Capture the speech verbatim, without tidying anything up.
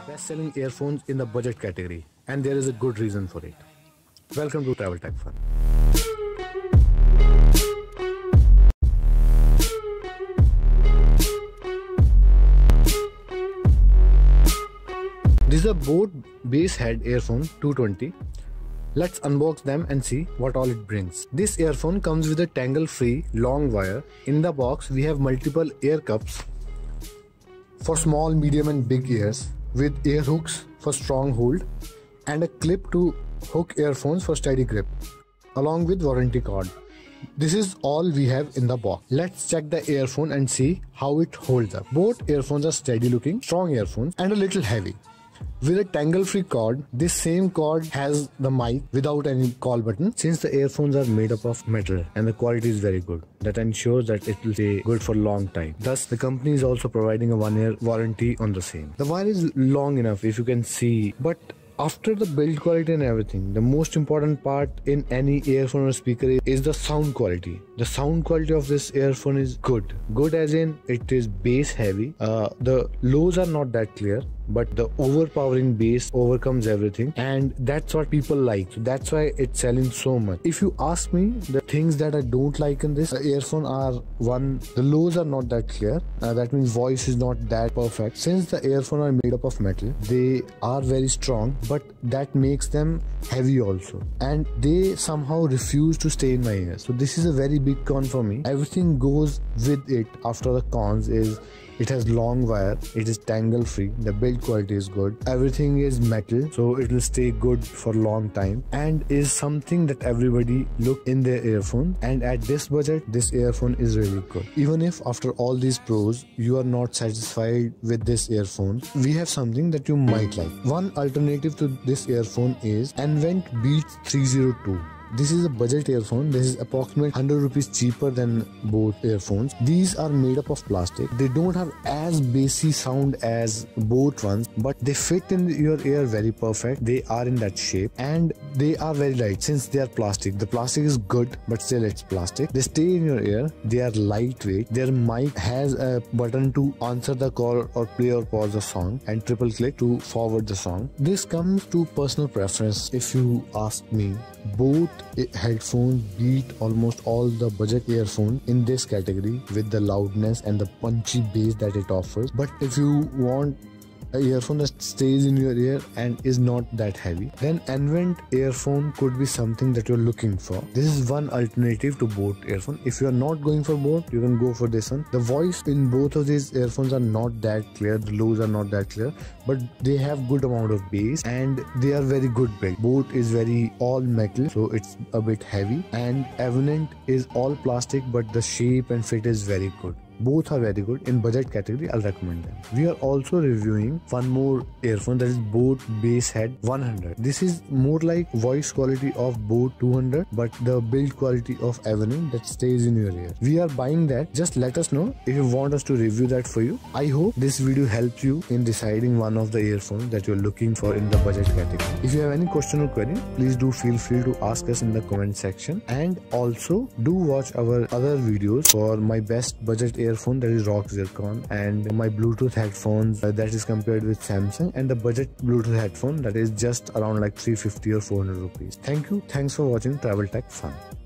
best selling earphones in the budget category, and there is a good reason for it. Welcome to Travel Tech Fun. This is a Bose Basshead earphone two twenty. Let's unbox them and see what all it brings. This earphone comes with a tangle-free long wire. In the box, we have multiple ear cups for small, medium and big ears, with ear hooks for strong hold and a clip to hook earphones for steady grip, along with warranty card. This is all we have in the box. Let's check the earphone and see how it holds up. Both earphones are steady looking, strong earphones and a little heavy. With a tangle-free cord, this same cord has the mic without any call button. Since the earphones are made up of metal and the quality is very good, that ensures that it will stay good for a long time. Thus, the company is also providing a one-year warranty on the same. The wire is long enough, if you can see, but after the build quality and everything, the most important part in any earphone or speaker is the sound quality. The sound quality of this earphone is good. Good as in it is bass heavy. Uh, the lows are not that clear, but the overpowering bass overcomes everything, and that's what people like. So that's why it's selling so much. If you ask me, the things that I don't like in this earphone are, one, the lows are not that clear. Uh, that means voice is not that perfect. Since the earphone are made up of metal, they are very strong, but that makes them heavy also, and they somehow refuse to stay in my ear. So this is a very big con for me. Everything goes with it. After the cons is it has long wire, it is tangle free, the build quality is good, everything is metal, so it will stay good for long time, and is something that everybody look in their earphone. And at this budget, this earphone is really good. Even if after all these pros you are not satisfied with this earphone, we have something that you might like. One alternative to this earphone is Anvent Beats three oh two. This is a budget earphone. This is approximately one hundred rupees cheaper than both earphones. These are made up of plastic. They don't have as bassy sound as both ones, but they fit in your ear very perfect. They are in that shape and they are very light since they are plastic. The plastic is good, but still it's plastic. They stay in your ear. They are lightweight. Their mic has a button to answer the call or play or pause the song, and triple click to forward the song. This comes to personal preference. If you ask me, both headphones beat almost all the budget earphones in this category with the loudness and the punchy bass that it offers. But if you want a earphone that stays in your ear and is not that heavy, then Anvent earphone could be something that you're looking for. This is one alternative to both earphone. If you're not going for both, you can go for this one. The voice in both of these earphones are not that clear, the lows are not that clear, but they have good amount of bass and they are very good build. Both is very all metal, so it's a bit heavy, and Anvent is all plastic, but the shape and fit is very good. Both are very good. In budget category, I'll recommend them. We are also reviewing one more earphone, that is Bose Basshead one hundred. This is more like voice quality of Bose two hundred, but the build quality of Anvent that stays in your ear. We are buying that. Just let us know if you want us to review that for you. I hope this video helps you in deciding one of the earphones that you're looking for in the budget category. If you have any question or query, please do feel free to ask us in the comment section, and also do watch our other videos for my best budget earphone earphone, that is ROG Zircon, and my Bluetooth headphones uh, that is compared with Samsung, and the budget Bluetooth headphone that is just around like three fifty or four hundred rupees. Thank you. Thanks for watching Travel Tech Fun.